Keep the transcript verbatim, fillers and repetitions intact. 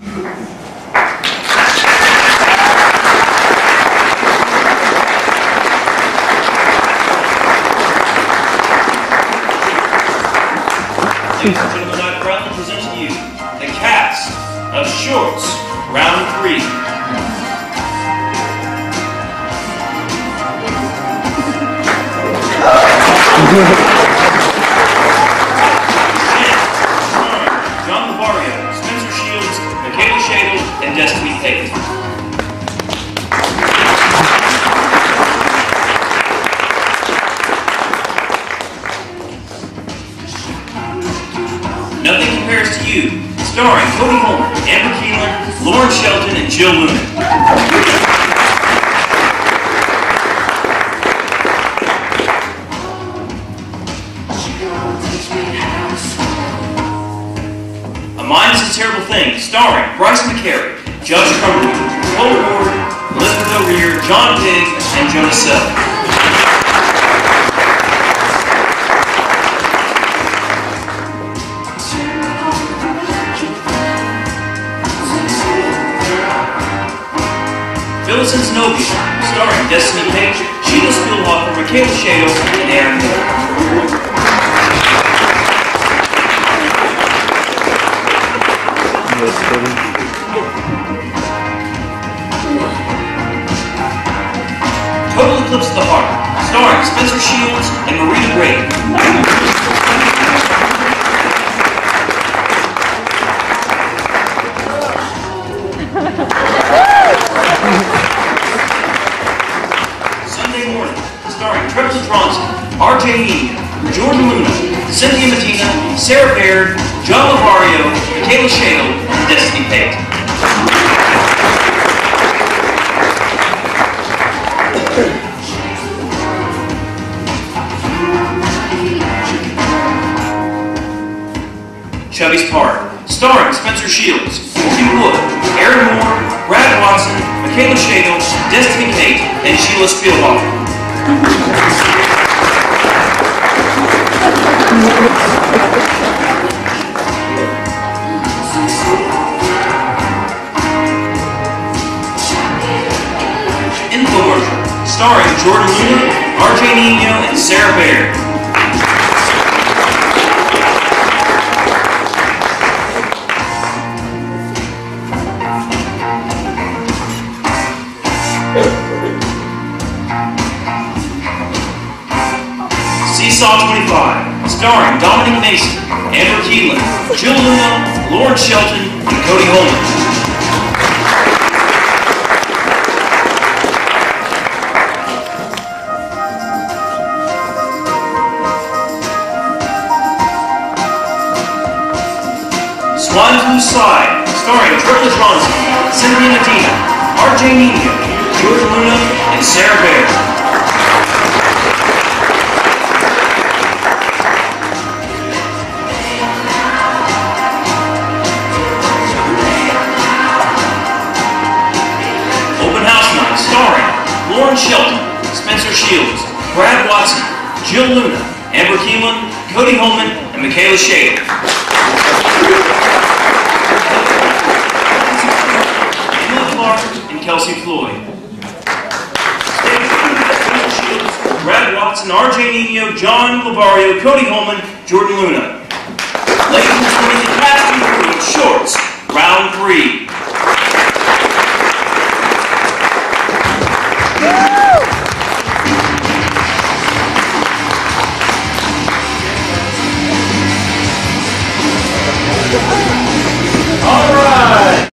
Ladies and gentlemen, I proudly present to you the cast of Shorts, Round Three. John Lavario, Spencer Shields, Michaela Shadle, and Destiny Pate. Nothing Compares to You, starring Cody Holman, Amber Keelan, Lauren Shelton, and Jill Luna. A Mind is a Terrible Thing, starring Bryce McCary, Josh Cumberland, Cole Ward, Elizabeth O'Rear, John Pigg, and Jonah Sell. Phyllis and Zenobia, starring Destiny Page, Sheila Spielhofer, Michaela Shadle, and Aaron Moore. Total Eclipse of the Heart, starring Spencer Shields and Marita Gray. Sunday Morning, starring Trevor Tronson, R J Eno, Jordan Luna, Cynthia Medina, Sarah Baird, John Lavario, Michaela Shadle, and Destiny Pate. Chubby's Park, starring Spencer Shields, Tim Wood, Aaron Moore, Brad Watson, Michaela Shadle, Destiny Pate, and Sheila Spielhofer. Infomercial, starring Jordan Luna, R J Nino, and Sarah Baird. Seesaw twenty-five, starring Dominic Mason, Amber Keelan, Jill Luna, Lauren Shelton, and Cody Holman. Swine Flu Slide, starring Trevor Tronson, Cynthia Medina, R J Nino, Jordan Luna, and Sarah Baird. Lauren Shelton, Spencer Shields, Brad Watson, Jill Luna, Amber Keelan, Cody Holman, and Michaela Shadle. Emily Clark and Kelsey Floyd. Spencer Shields, Brad Watson, R J Nino, John Lavario, Cody Holman, Jordan Luna. Ladies and gentlemen, the cast of Shorts, Round Three.